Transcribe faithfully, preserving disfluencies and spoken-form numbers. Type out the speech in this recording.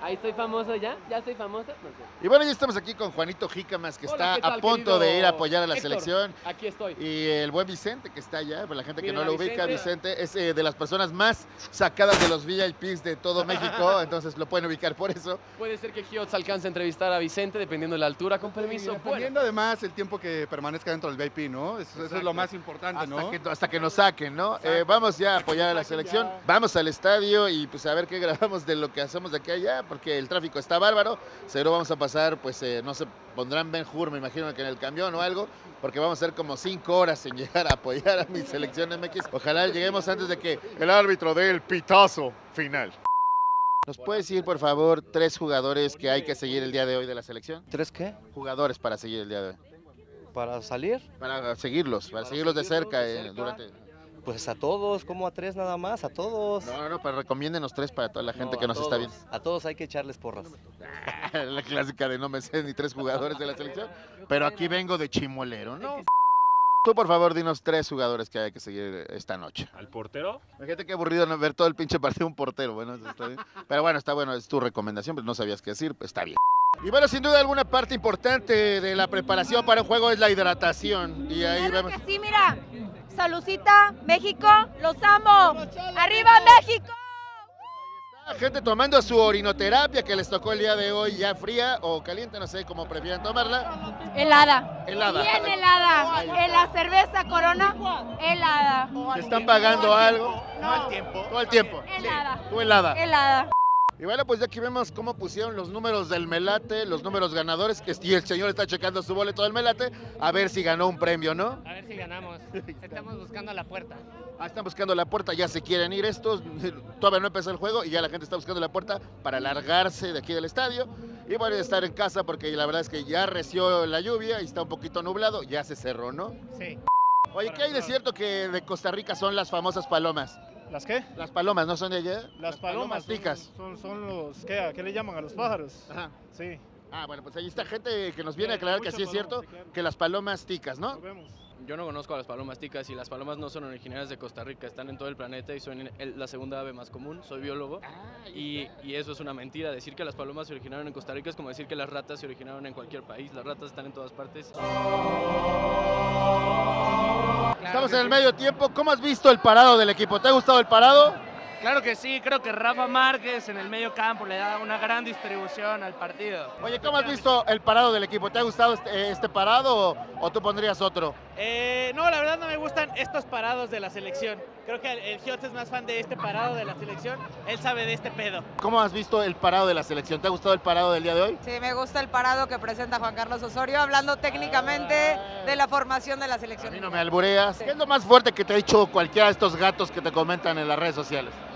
Ahí estoy famoso ya, ya estoy famoso. No sé. Y bueno, ya estamos aquí con Juanito Jícamas, que Hola, está ¿qué tal, a punto de ir a apoyar a la Héctor? selección. Aquí estoy. Y el buen Vicente, que está allá, para la gente que Miren no lo a ubica, Vicente. Vicente es eh, de las personas más sacadas de los V I Ps de todo México, entonces lo pueden ubicar por eso. Puede ser que Giots alcance a entrevistar a Vicente dependiendo de la altura, con permiso. Y dependiendo además el tiempo que permanezca dentro del V I P, ¿no? Eso, eso es lo más importante, Hasta, ¿no? que, hasta que nos saquen, ¿no? Eh, vamos ya a apoyar a la selección, ya. vamos al estadio y pues a ver qué grabamos de lo que hacemos de aquí a allá, porque el tráfico está bárbaro. Seguro vamos a pasar, pues eh, no sé, pondrán Ben Hur, me imagino que en el camión o algo, porque vamos a ser como cinco horas en llegar a apoyar a mi selección M X. Ojalá lleguemos antes de que el árbitro dé el pitazo final. ¿Nos puedes decir, por favor, tres jugadores que hay que seguir el día de hoy de la selección? ¿Tres qué? Jugadores para seguir el día de hoy. ¿Para salir? Para seguirlos, para, seguirlos de cerca, de eh, cerca. durante... Pues a todos, como a tres nada más, a todos. No, no, no, pero recomiéndenos tres para toda la gente No, que a nos todos. está viendo. A todos hay que echarles porras. La clásica de no me sé ni tres jugadores de la selección, pero aquí vengo de chimolero, ¿no? Tú, por favor, dinos tres jugadores que hay que seguir esta noche. ¿Al portero? Fíjate qué aburrido no ver todo el pinche partido un portero, bueno, eso está bien. Pero bueno, está bueno, es tu recomendación, pero no sabías qué decir, pues está bien. Y bueno, sin duda alguna parte importante de la preparación para un juego es la hidratación. Y ahí Claro vemos... que sí, mira. Salucita, México, los amo. ¡Arriba México! Gente tomando su orinoterapia que les tocó el día de hoy, ya fría o caliente, no sé cómo prefieran tomarla. Helada. Helada. Bien helada. En la cerveza Corona, helada. ¿Te están pagando algo? No, Todo el tiempo. helada. Tú helada. Helada. Y bueno, pues ya aquí vemos cómo pusieron los números del Melate, los números ganadores, que y el señor está checando su boleto del Melate, a ver si ganó un premio, ¿no? A ver si ganamos. Estamos buscando la puerta. Ah, están buscando la puerta, ya se quieren ir estos, todavía no empezó el juego y ya la gente está buscando la puerta para largarse de aquí del estadio y bueno, estar en casa porque la verdad es que ya reció la lluvia y está un poquito nublado, ya se cerró, ¿no? Sí. Oye, ¿qué hay de cierto que de Costa Rica son las famosas palomas? ¿Las qué? Las palomas, ¿no son de allá? Las palomas. Son, ticas. son, son los, ¿qué? ¿A qué le llaman a los pájaros? Ajá. Sí. Ah, bueno, pues ahí está gente que nos viene a Sí, aclarar que mucha sí es paloma, cierto, sí, claro. que las palomas ticas, ¿no? Lo vemos. Yo no conozco a las palomas ticas y las palomas no son originarias de Costa Rica, están en todo el planeta y son el- la segunda ave más común. Soy biólogo y, y eso es una mentira. Decir que las palomas se originaron en Costa Rica es como decir que las ratas se originaron en cualquier país. Las ratas están en todas partes. Estamos en el medio tiempo. ¿Cómo has visto el parado del equipo? ¿Te ha gustado el parado? Claro que sí, creo que Rafa Márquez en el medio campo le da una gran distribución al partido. Oye, ¿cómo has visto el parado del equipo? ¿Te ha gustado este, este parado o, o tú pondrías otro? Eh, no, la verdad no me gustan estos parados de la selección. Creo que el, el Giots es más fan de este parado de la selección. Él sabe de este pedo. ¿Cómo has visto el parado de la selección? ¿Te ha gustado el parado del día de hoy? Sí, me gusta el parado que presenta Juan Carlos Osorio, hablando técnicamente de la formación de la A selección. mí no me albureas. ¿Qué es lo más fuerte que te ha dicho cualquiera de estos gatos que te comentan en las redes sociales?